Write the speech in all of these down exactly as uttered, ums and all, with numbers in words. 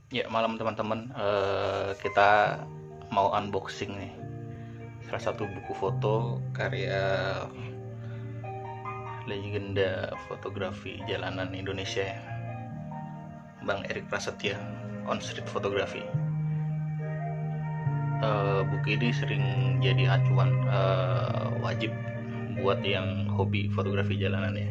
Ya, malam teman-teman. Eh, kita mau unboxing nih salah satu buku foto karya legenda fotografi jalanan Indonesia ya, Bang Erik Prasetya, On Street Photography. Eh, buku ini sering jadi acuan eh, wajib buat yang hobi fotografi jalanan ya.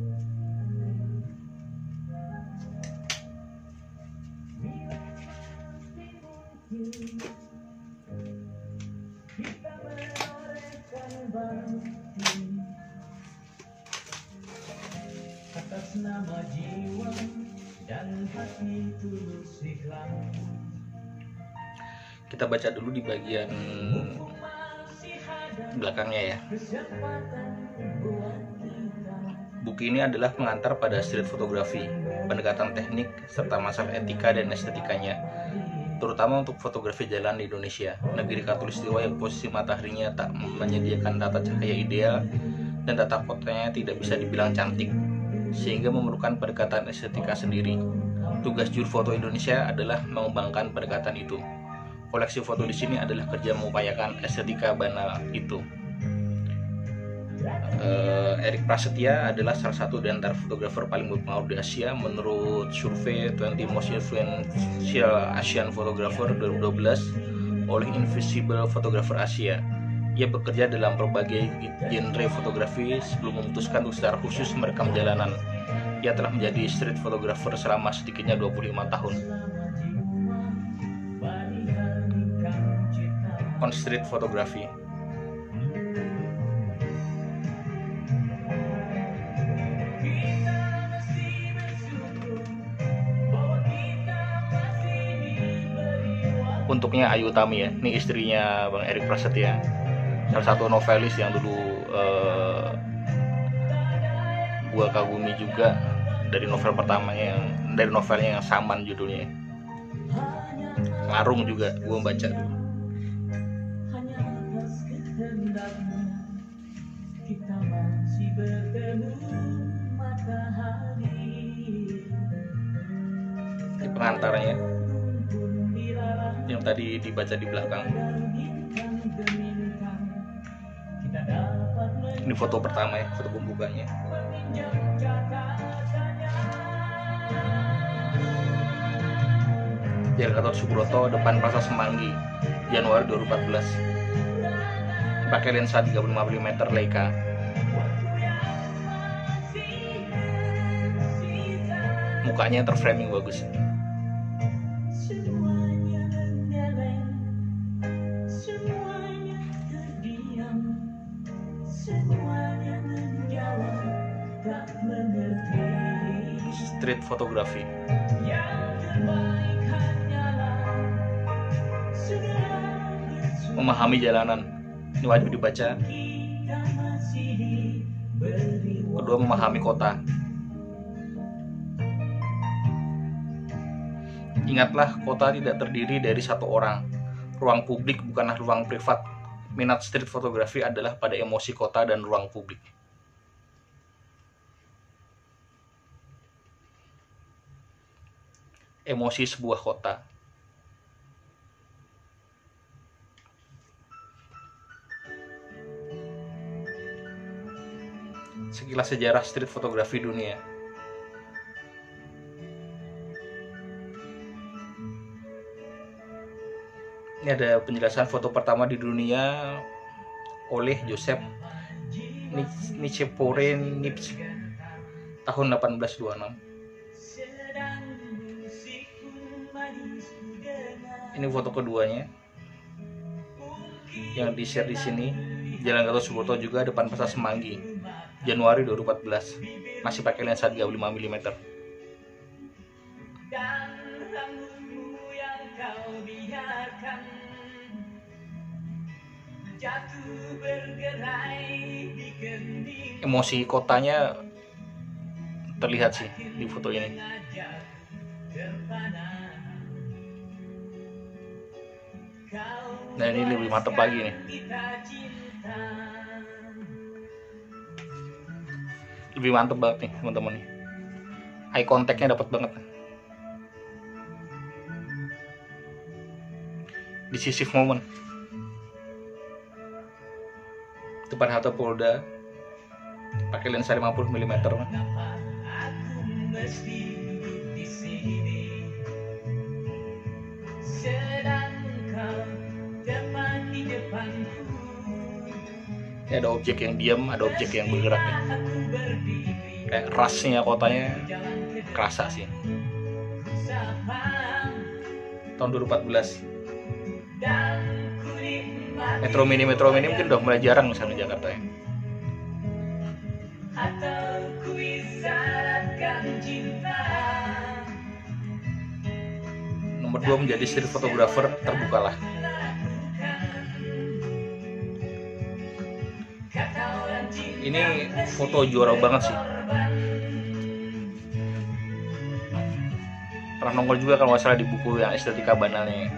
Atas nama jiwa dan hati tulus ikhlas. Kita baca dulu di bagian belakangnya ya. Buku ini adalah pengantar pada street fotografi, pendekatan teknik, serta masalah etika dan estetikanya, terutama untuk fotografi jalan di Indonesia, negeri khatulistiwa yang posisi mataharinya tak menyediakan tata cahaya ideal dan tata kotanya tidak bisa dibilang cantik, sehingga memerlukan pendekatan estetika sendiri. Tugas juru foto Indonesia adalah mengembangkan pendekatan itu. Koleksi foto di sini adalah kerja mengupayakan estetika banal itu. Uh, Erik Prasetya adalah salah satu dari antara fotografer paling berpengaruh di Asia menurut survei dua puluh Most Influential Asian Photographer dua ribu dua belas oleh Invisible Photographer Asia. Ia bekerja dalam berbagai genre fotografi sebelum memutuskan untuk secara khusus merekam jalanan. Ia telah menjadi street photographer selama sedikitnya dua puluh lima tahun. On Street Photography. Untuknya Ayu Utami ya, ini istrinya Bang Erik Prasetya, salah satu novelis yang dulu uh, gua kagumi juga dari novel pertamanya yang dari novelnya yang Saman judulnya. Larung juga gua baca dulu. Kita masih bertemu matahari. Ini pengantarnya yang tadi dibaca di belakang. Ini foto pertama ya, foto pembukanya. Jalan Gatot Subroto, depan Pasar Semanggi, Januari dua ribu empat belas. Pakai lensa tiga puluh lima milimeter Leica. Mukanya terframing bagus. Street photography. Memahami jalanan, ini wajib dibaca. Kedua, memahami kota. Ingatlah, kota tidak terdiri dari satu orang. Ruang publik bukanlah ruang privat. Minat street fotografi adalah pada emosi kota dan ruang publik. Emosi sebuah kota. Sekilas sejarah street fotografi dunia. Ini ada penjelasan foto pertama di dunia oleh Joseph Nicephore-Niepce tahun delapan belas dua puluh enam. Ini foto keduanya yang di-share di sini. Jalan Gatot Subroto juga, depan Pasar Semanggi, Januari dua ribu empat belas. Masih pakai lensa tiga puluh lima milimeter. Emosi kotanya terlihat sih di foto ini. Nah, ini lebih mantap lagi nih. Lebih mantap banget nih teman-teman nih. Eye contact-nya dapat banget. decisive moment. Depan halte Polda pakai lensa lima puluh milimeter. Ini ada objek yang diam, ada objek yang bergerak ya. Kayak rasnya kotanya kerasa sih. Tahun dua ribu empat belas. Metro Mini Metro Mini mungkin udah mulai jarang misalnya di Jakarta ya. Nomor dua menjadi street photographer terbukalah. Ini foto juara banget sih. Pernah nongol juga kalau nggak salah di buku yang estetika banalnya.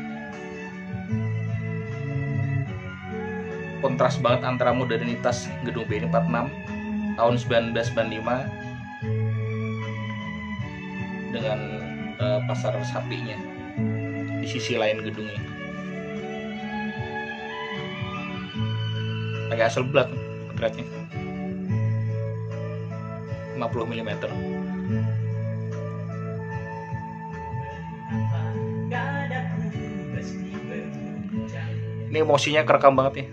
Kontras banget antara modernitas gedung B N I empat puluh enam tahun seribu sembilan ratus sembilan puluh lima dengan uh, pasar sapinya di sisi lain gedungnya. Pakai Hasselblad potretnya lima puluh milimeter. Ini emosinya kerekam banget ya.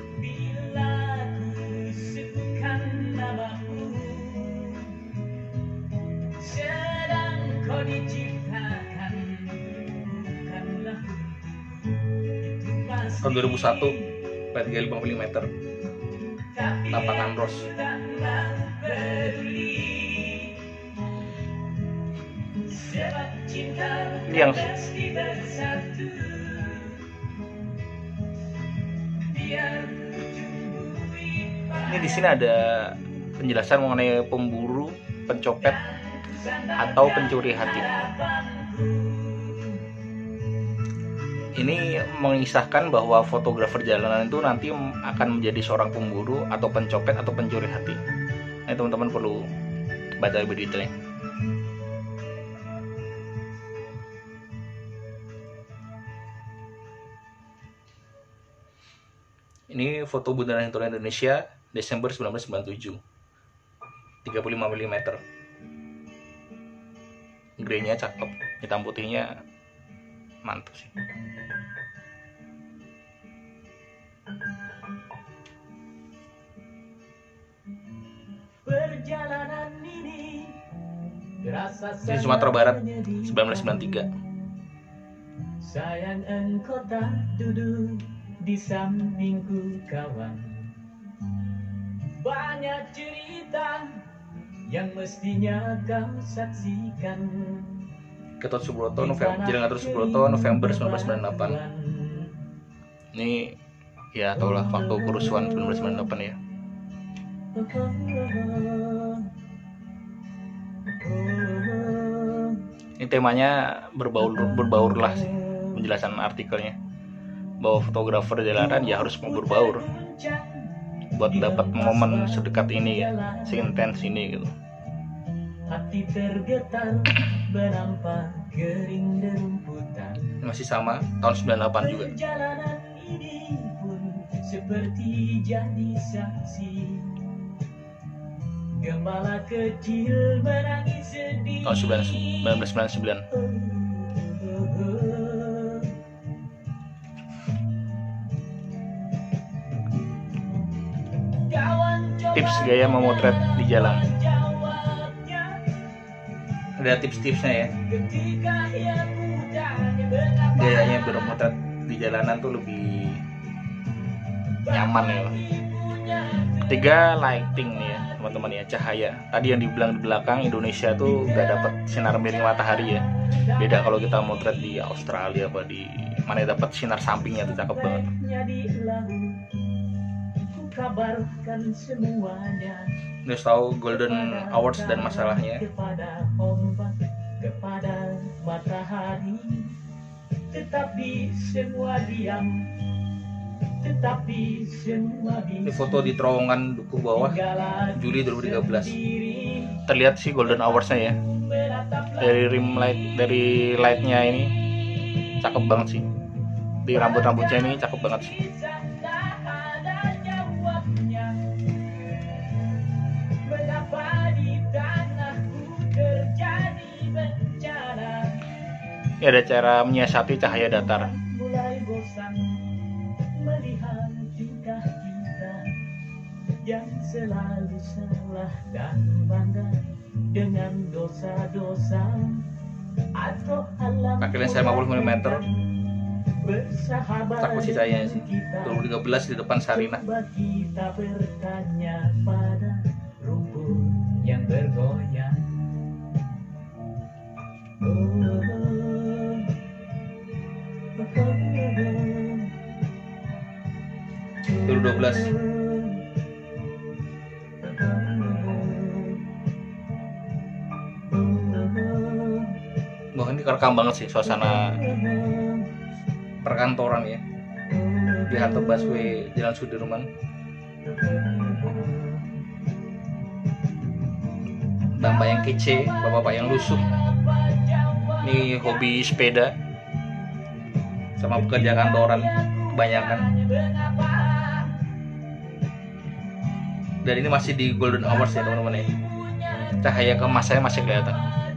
Tahun dua ribu satu, P tiga lima milimeter, lapangan Ros. Ini yang ini di sini ada penjelasan mengenai pemburu, pencopet, atau pencuri hati. Ini mengisahkan bahwa fotografer jalanan itu nanti akan menjadi seorang pemburu atau pencopet atau pencuri hati. Nah, teman-teman perlu baca lebih detailnya. Ini foto Bundaran Hinterland Indonesia Desember seribu sembilan ratus sembilan puluh tujuh, tiga puluh lima milimeter. Grey-nya cakep, hitam putihnya mantap sih. Perjalanan ini Di Sumatera Barat seribu sembilan ratus sembilan puluh tiga. Sayang engkau tak duduk di sampingku kawan. Banyak cerita yang mestinya kau saksikan. Gatot Subroto, November, Jalan Gatot Subroto, November seribu sembilan ratus sembilan puluh delapan. Ini ya tau lah waktu kerusuhan seribu sembilan ratus sembilan puluh delapan ya. Ini temanya berbaur berbaur lah sih penjelasan artikelnya, bahwa fotografer jalanan ya harus mau berbaur buat dapat momen sedekat ini ya, seintens ini gitu. Hati tergetar menampak kering derumputan. Masih sama tahun sembilan puluh delapan juga. Perjalanan ini pun seperti jadi saksi. Gembala kecil menangis sedih. Tahun seribu sembilan ratus sembilan puluh sembilan. Tips gaya memotret di jalan. Ada tips-tipsnya ya. Gayanya bermotret di jalanan tuh lebih nyaman ya. Ketiga, lighting nih ya teman-teman ya, cahaya. Tadi yang dibilang di belakang, Indonesia tuh gak dapat sinar miring matahari ya. Beda kalau kita motret di Australia apa di mana dapat sinar sampingnya tuh cakep banget. Kabarkan semuanya. Ini tahu Golden Awards dan masalahnya. Kepada ombak, kepada matahari, tetapi semua diam, tetapi semua diam. Ini foto di terowongan Dukuh Bawah Juli dua ribu tiga belas. Terlihat sih Golden Awards-nya ya. Dari rim light, dari lightnya ini cakep banget sih. di rambut-rambutnya ini cakep banget sih. Ini ada cara menyiasati cahaya datar. Mulai bosan melihat tingkah kita yang selalu salah dan bangga dengan dosa-dosa atau alam. Pakai lensa lima puluh milimeter. Bersahabat Takut sih cahayanya sih. dua ribu tiga belas di depan Sarinah. Coba kita bertanya pada rumput yang bergoyang. Oh, dua ribu dua belas. Wah, ini kerekam banget sih suasana perkantoran ya di halte busway Jalan Sudirman. Bapak yang kece, bapak-bapak yang lusuh. Ini hobi sepeda sama pekerja kantoran kebanyakan. Dan ini masih di Golden Hours ya teman-teman ya. Cahaya kemasnya masih kelihatan.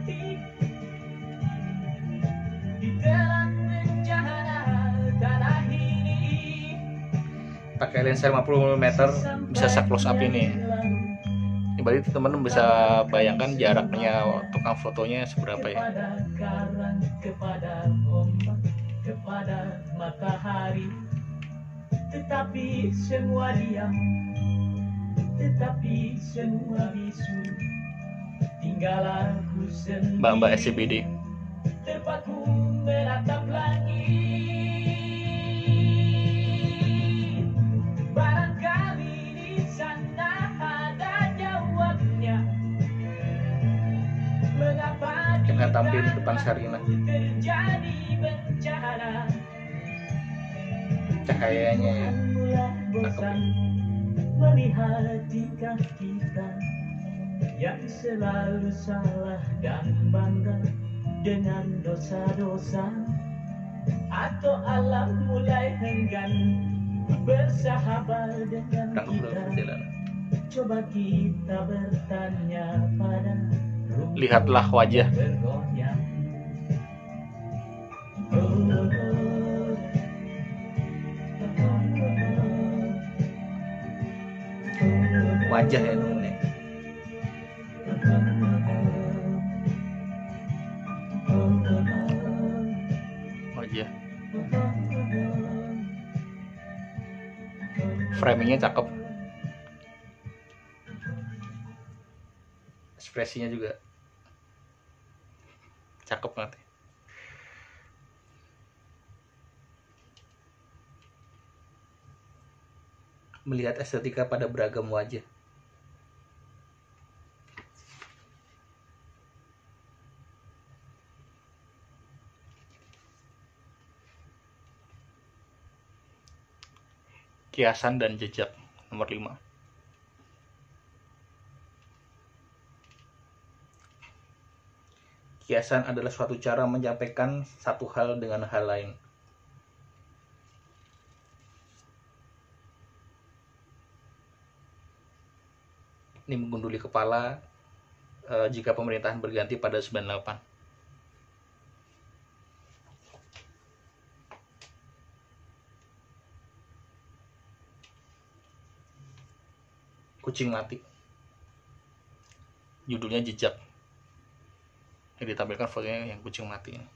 Pakai lensa lima puluh milimeter bisa se close up ini. Ini berarti teman-teman bisa bayangkan jaraknya tukang fotonya seberapa ya. Kepada matahari, tetapi semua diam, tetapi semua bisu, tinggal aku sendiri. Mbak-mbak S C B D terpaku menatap langit. Barangkali di sana ada jawabnya. Mengapa yang akan tampil di depan Sarinah. terjadi bencana? Cahayanya ya Bosan melihat tingkah kita yang selalu salah dan bangga dengan dosa-dosa, atau alam mulai enggan bersahabat dengan kita. Coba kita bertanya pada rumput Lihatlah wajah. bergoyang. Oh, oh, Wajah ya teman-teman ya. Wajah. Framingnya cakep. Ekspresinya juga cakep banget. Melihat estetika pada beragam wajah. Kiasan dan jejak nomor lima. Kiasan adalah suatu cara menyampaikan satu hal dengan hal lain. Ini menggunduli kepala eh, jika pemerintahan berganti pada sembilan puluh delapan. Kucing mati. Judulnya jejak. Yang ditampilkan fotonya yang kucing mati ini.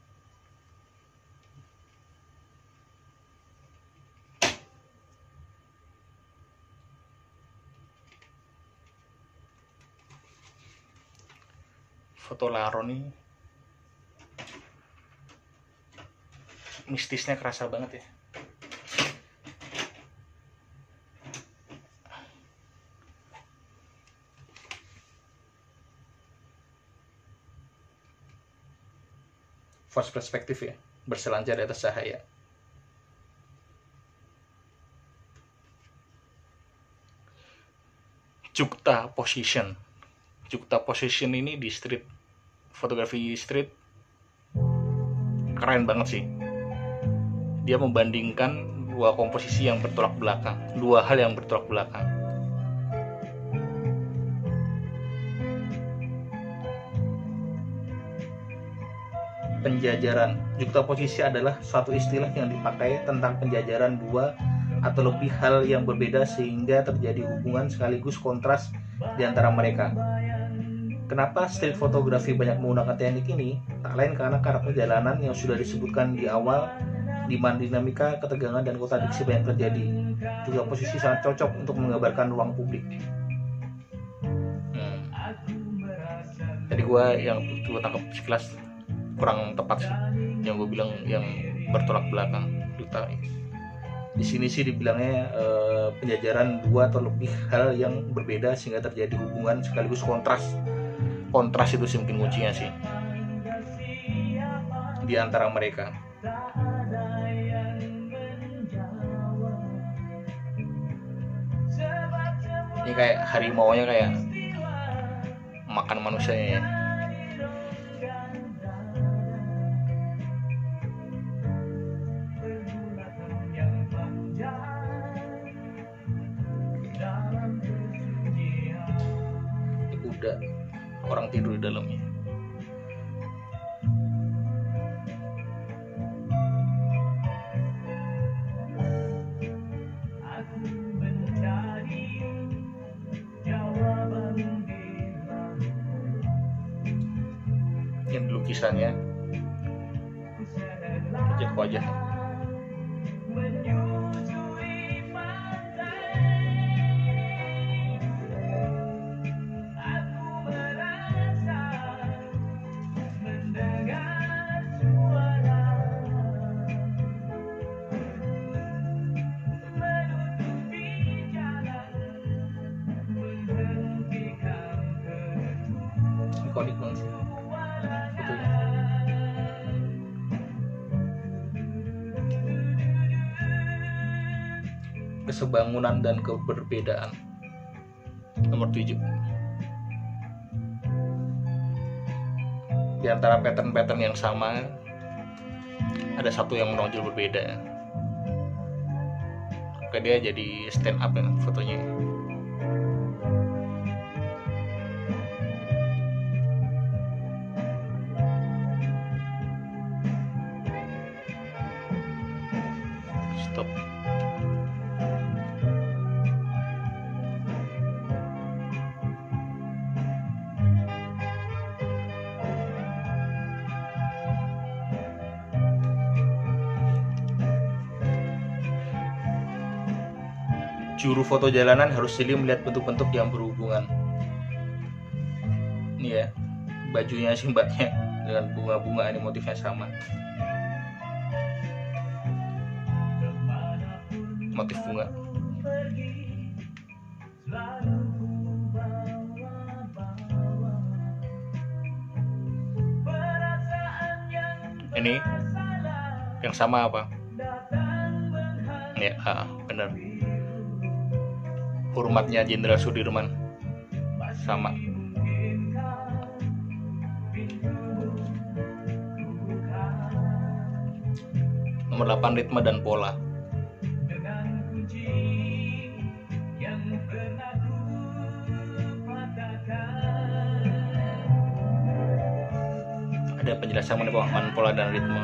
Foto Laron nih mistisnya kerasa banget ya. Force perspektif ya, berselancar di atas cahaya. Juxtaposition. Juxtaposition ini di street fotografi street keren banget sih. dia membandingkan dua komposisi yang bertolak belakang, dua hal yang bertolak belakang. Penjajaran. Juxtaposisi adalah suatu istilah yang dipakai tentang penjajaran dua atau lebih hal yang berbeda sehingga terjadi hubungan sekaligus kontras di antara mereka. Kenapa street fotografi banyak menggunakan teknik ini? Tak lain karena karakter jalanan yang sudah disebutkan di awal, di mana dinamika, ketegangan, dan kontradiksi banyak terjadi. Juxtaposisi sangat cocok untuk menggambarkan ruang publik. Hmm. Jadi gue yang gue tangkap sekilas kurang tepat sih, yang gue bilang yang bertolak belakang. Di sini sih dibilangnya eh, penjajaran dua atau lebih hal yang berbeda sehingga terjadi hubungan sekaligus kontras. Kontras itu sih mungkin kuncinya sih di antara mereka. Ini kayak harimaunya kayak makan manusianya ya. Kuda, orang tidur di dalamnya. Ini lukisannya wajah-wajah. Ikonik banget sih fotonya. Kesebangunan dan keberbedaan. Nomor tujuh. Di antara pattern-pattern yang sama, ada satu yang menonjol berbeda. Maka dia jadi stand up ya fotonya. Stop. Juru foto jalanan harus jeli melihat bentuk-bentuk yang berhubungan. Ini ya, bajunya si mbaknya dengan bunga-bunga, ini motifnya sama. Motif bunga. Ini yang sama apa? Ya, ah, benar. Hormatnya Jenderal Sudirman sama. Nomor delapan, ritme dan pola. Ada penjelasan mengenai pemahaman pola dan ritme.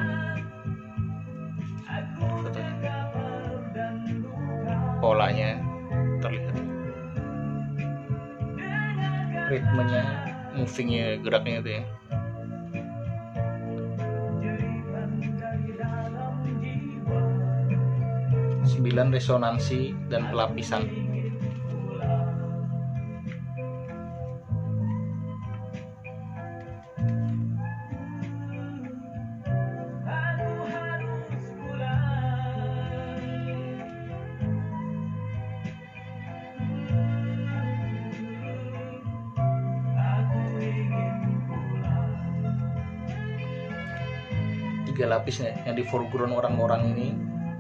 Fotonya. Polanya terlihat, ritmenya, movingnya, geraknya itu ya. Sembilan, resonansi dan pelapisan. Tiga lapis nih, yang di foreground orang-orang ini,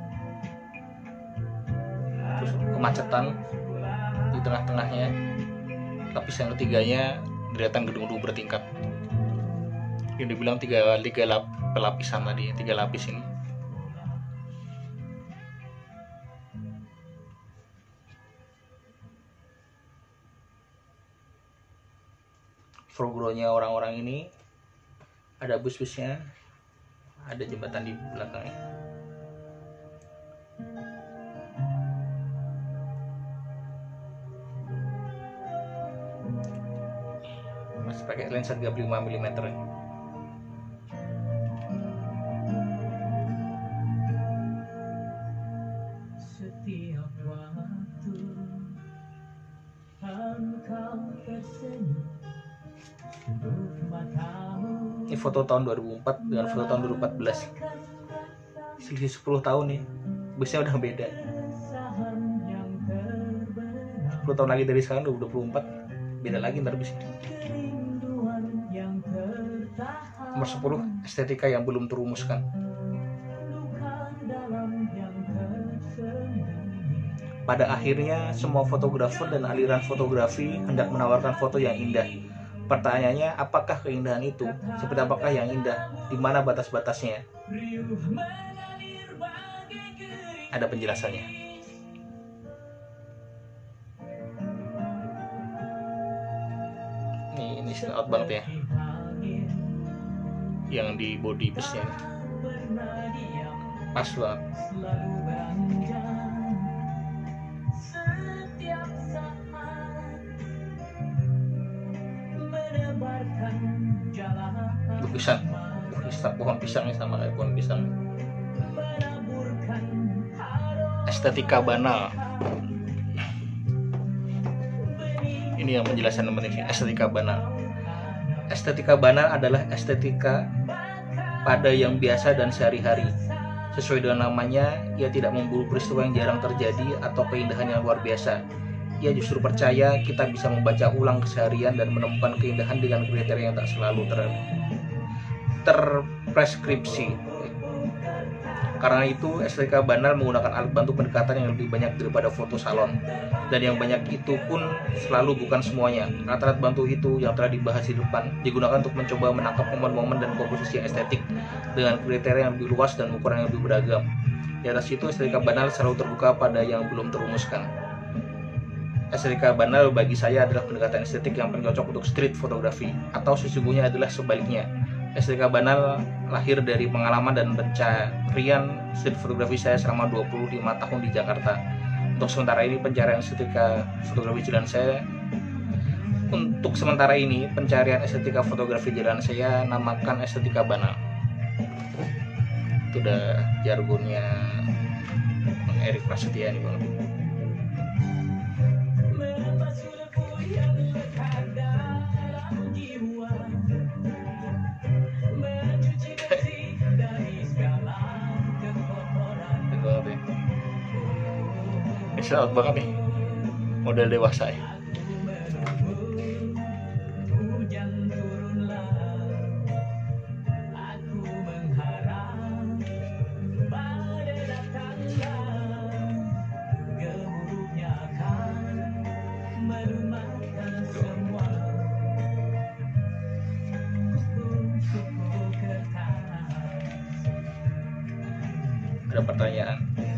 terus kemacetan di tengah-tengahnya, lapis yang ketiganya deretan gedung-gedung bertingkat. Yang dibilang tiga tiga lap, pelapisan tadi, tiga lapis ini. foregroundnya orang-orang ini, ada bus-busnya, ada jembatan di belakangnya. Masih pakai lensa tiga puluh lima milimeter. Setiap waktu engkau tersenyum untuk matamu. Ini foto tahun dua ribu empat dengan foto tahun dua ribu empat belas. Selisih sepuluh tahun nih. Busnya udah beda. sepuluh tahun lagi dari sekarang dua ribu dua puluh empat. Beda lagi ntar busnya. Nomor sepuluh, estetika yang belum terumuskan. Pada akhirnya, semua fotografer dan aliran fotografi hendak menawarkan foto yang indah. Pertanyaannya, apakah keindahan itu? Seperti apakah yang indah? Di mana batas-batasnya? Ada penjelasannya. Ini, ini stand out banget ya. Yang di body busnya pas banget. Lukisan lukisan pohon pisangnya sama kayak pohon pisang. Estetika banal. Ini yang penjelasan penting. Estetika banal. Estetika banal adalah estetika pada yang biasa dan sehari-hari. Sesuai dengan namanya, ia tidak memburu peristiwa yang jarang terjadi atau keindahan yang luar biasa. Ia justru percaya kita bisa membaca ulang keseharian dan menemukan keindahan dengan kriteria yang tak selalu ter terpreskripsi. Karena itu, estetika banal menggunakan alat bantu pendekatan yang lebih banyak daripada foto salon. Dan yang banyak itu pun selalu bukan semuanya. Alat-alat bantu itu yang telah dibahas di depan digunakan untuk mencoba menangkap momen-momen dan komposisi yang estetik dengan kriteria yang lebih luas dan ukuran yang lebih beragam. Di atas itu, estetika banal selalu terbuka pada yang belum terumuskan. Estetika banal bagi saya adalah pendekatan estetik yang paling cocok untuk street fotografi, atau sesungguhnya adalah sebaliknya. Estetika banal lahir dari pengalaman dan pencarian street fotografi saya selama dua puluh lima tahun di Jakarta. Untuk sementara ini pencarian estetika fotografi jalan saya Untuk sementara ini pencarian estetika fotografi jalan saya namakan estetika banal. Itu udah jargonnya Bang Erik Prasetya nih Bang. Selamat banget nih, model dewasa ya. Ada pertanyaan,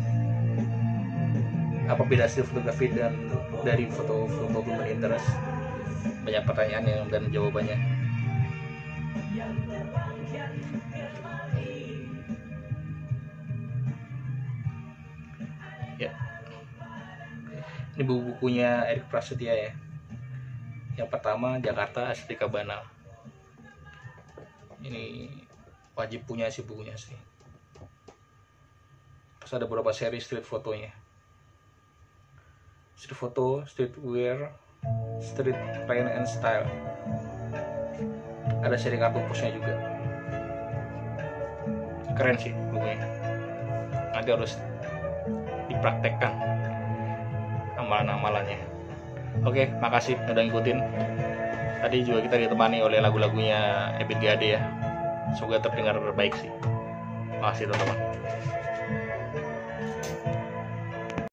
apa beda hasil fotografi dan dari foto-foto human interest? Banyak pertanyaan yang dan jawabannya. Ya, ini buku-bukunya Erik Prasetya ya. Yang pertama Jakarta Estetika Banal. Ini wajib punya sih bukunya sih. Terus ada beberapa seri street fotonya. Street photo, streetwear, street plan and style. Ada seri kartu posnya juga. Keren sih bukunya. Nanti harus dipraktekkan amalan-amalannya. Oke, makasih udah ngikutin. Tadi juga kita ditemani oleh lagu-lagunya Ebit G A D ya. Semoga terdengar baik sih. Makasih teman-teman.